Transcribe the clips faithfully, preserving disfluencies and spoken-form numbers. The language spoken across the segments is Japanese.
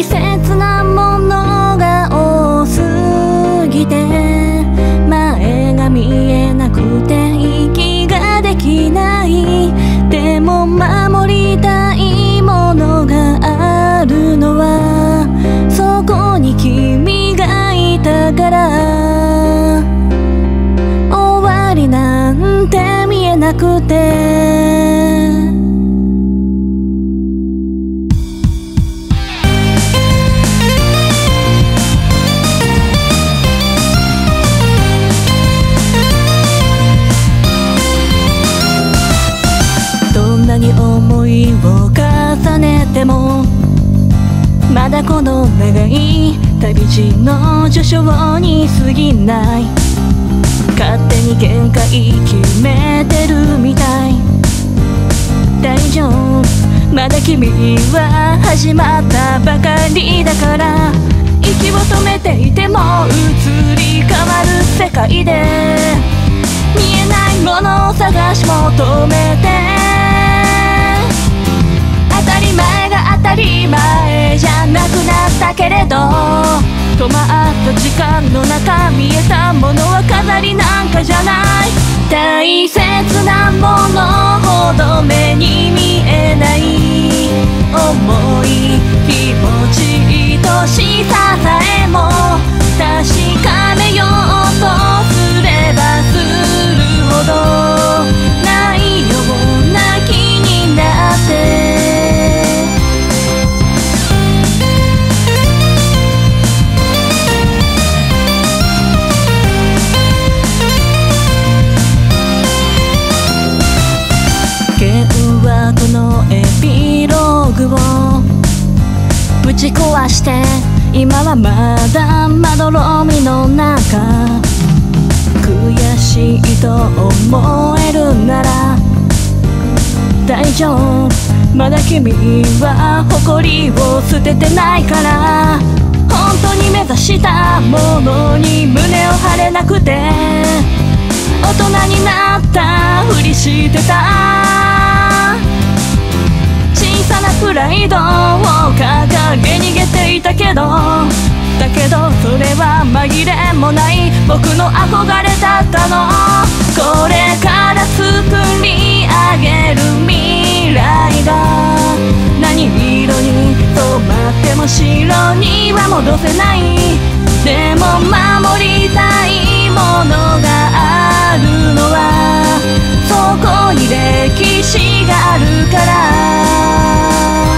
大切なものが多すぎて前が見えなくて息ができない。でも守りたいものがあるのはそこに君がいたから。終わりなんて見えなくて思いを重ねてもまだこの願い旅路の序章に過ぎない。勝手に限界決めてるみたい。大丈夫まだ君は始まったばかりだから。息を止めていても移り変わる世界で見えないものを探し求めて当たり前が当たり前じゃなくなったけれど止まった時間の中見えたものは飾りなんかじゃない。大切なものほど目に見えない思い気持ち愛しささえも確かめようとすればするほどないような気になってこのエピローグをぶち壊して今はまだまどろみの中悔しいと思えるなら大丈夫まだ君は誇りを捨ててないから。本当に目指したものに胸を張れなくて大人になったふりしてた。小さなプライドを掲げ逃げていたけどだけどそれは紛れもない僕の憧れだったの。これから作り上げる未来が何色に染まっても白には戻せない。でも守りたいものがあるのはそこに歴史があるから。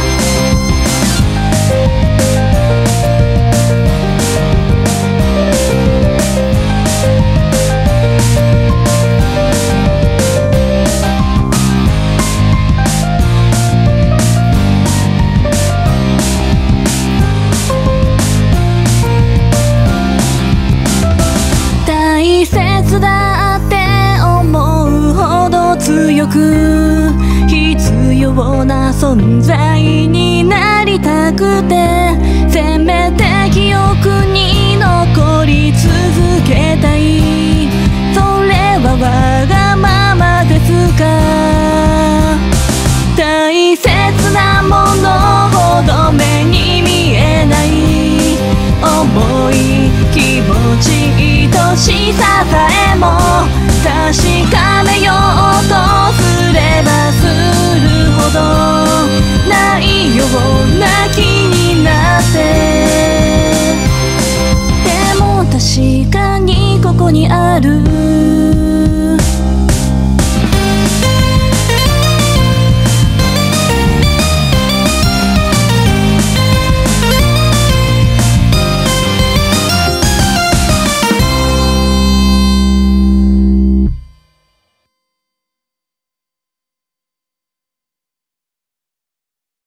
大切だって思うほど強く必要な存在になりたくてせめて記憶に残り続けたい。それはわがままですか。大切なものほど目に見えない思い気持ち愛しささえも確かめようとすればするほどないような気になってでも確かにここにある